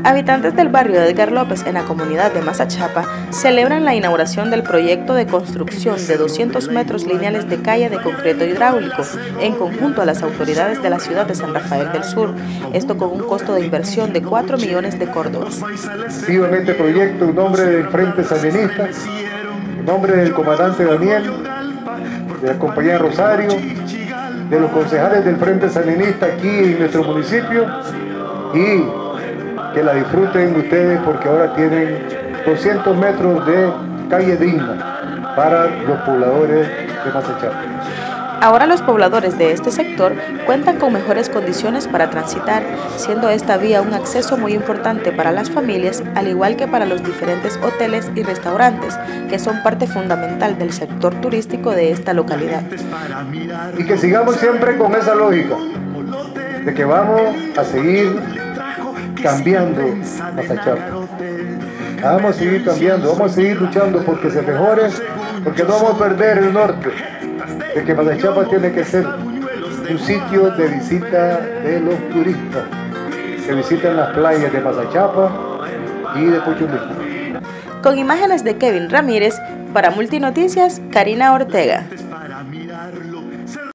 Habitantes del barrio de Edgar López en la comunidad de Mazachapa celebran la inauguración del proyecto de construcción de 200 metros lineales de calle de concreto hidráulico en conjunto a las autoridades de la ciudad de San Rafael del Sur, esto con un costo de inversión de 4 millones de córdobas. Sigo en este proyecto en nombre del Frente Sandinista, en nombre del comandante Daniel, de la compañía Rosario, de los concejales del Frente Sandinista aquí en nuestro municipio, y que la disfruten ustedes porque ahora tienen 200 metros de calle digna para los pobladores de Mazachapa. Ahora los pobladores de este sector cuentan con mejores condiciones para transitar, siendo esta vía un acceso muy importante para las familias, al igual que para los diferentes hoteles y restaurantes, que son parte fundamental del sector turístico de esta localidad. Y que sigamos siempre con esa lógica, de que vamos a seguir cambiando Mazachapa. Vamos a seguir cambiando, vamos a seguir luchando porque se mejore, porque no vamos a perder el norte, de que Mazachapa tiene que ser un sitio de visita de los turistas, que visitan las playas de Mazachapa y de Puchunilco. Con imágenes de Kevin Ramírez, para Multinoticias, Karina Ortega.